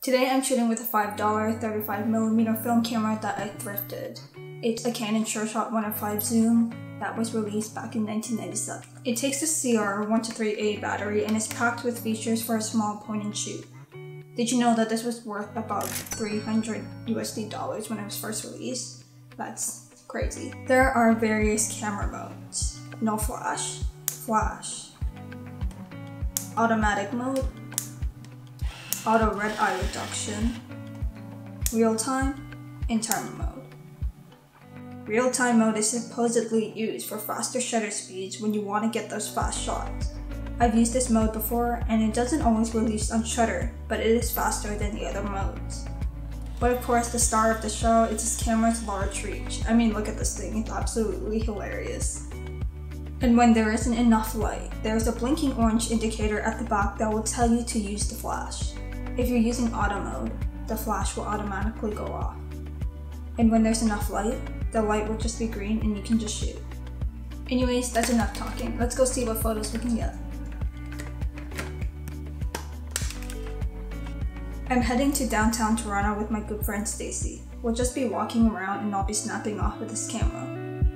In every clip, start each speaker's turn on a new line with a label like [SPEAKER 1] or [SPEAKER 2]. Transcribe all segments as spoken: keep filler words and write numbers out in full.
[SPEAKER 1] Today I'm shooting with a five dollar thirty-five millimeter film camera that I thrifted. It's a Canon Sureshot one oh five zoom that was released back in nineteen ninety-seven. It takes the C R one two three A battery and is packed with features for a small point and shoot. Did you know that this was worth about three hundred U S D dollars when it was first released? That's crazy. There are various camera modes. No flash, flash, automatic mode, auto red eye reduction, real time, and timer mode. Real time mode is supposedly used for faster shutter speeds when you want to get those fast shots. I've used this mode before and it doesn't always release on shutter, but it is faster than the other modes. But of course the star of the show is this camera's large reach. I mean, look at this thing, it's absolutely hilarious. And when there isn't enough light, there's a blinking orange indicator at the back that will tell you to use the flash. If you're using auto mode, the flash will automatically go off. And when there's enough light, the light will just be green and you can just shoot. Anyways, that's enough talking. Let's go see what photos we can get. I'm heading to downtown Toronto with my good friend Jaycie. We'll just be walking around and I'll be snapping off with this camera.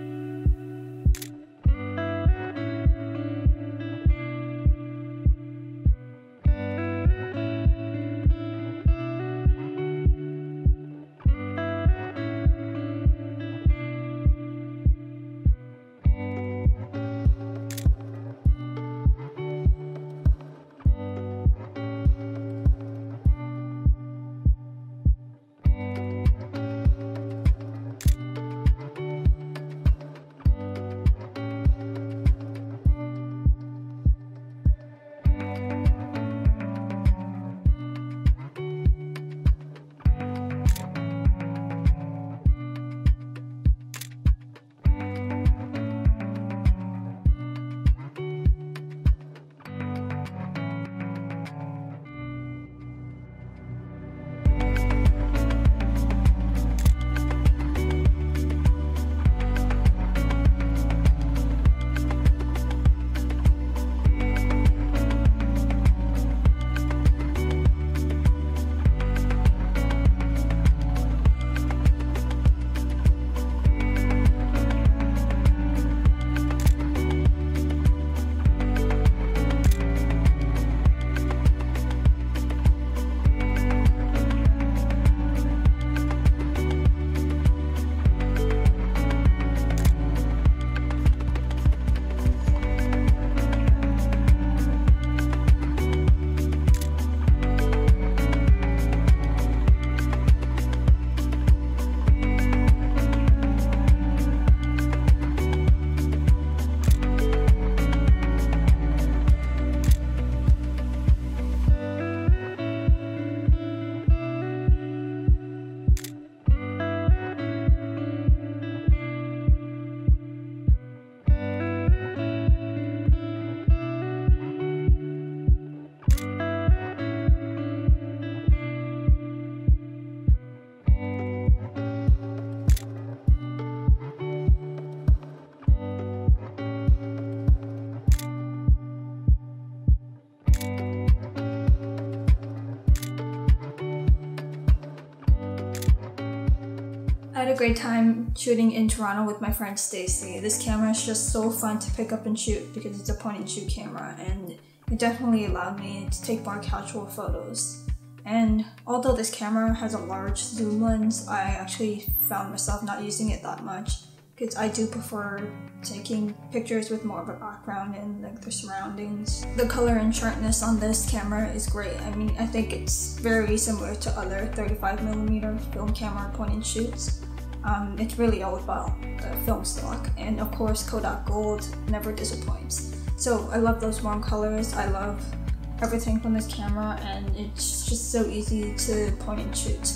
[SPEAKER 1] I had a great time shooting in Toronto with my friend Jaycie. This camera is just so fun to pick up and shoot because it's a point and shoot camera, and it definitely allowed me to take more casual photos. And although this camera has a large zoom lens, I actually found myself not using it that much because I do prefer taking pictures with more of a background and like the surroundings. The color and sharpness on this camera is great. I mean, I think it's very similar to other thirty-five millimeter film camera point and shoots. Um, it's really all about the film stock, and of course Kodak Gold never disappoints. So I love those warm colors, I love everything from this camera, and it's just so easy to point and shoot.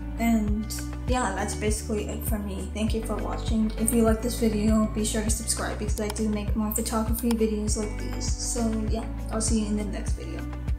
[SPEAKER 1] And yeah, that's basically it from me. Thank you for watching. If you like this video, be sure to subscribe because I do make more photography videos like these. So yeah, I'll see you in the next video.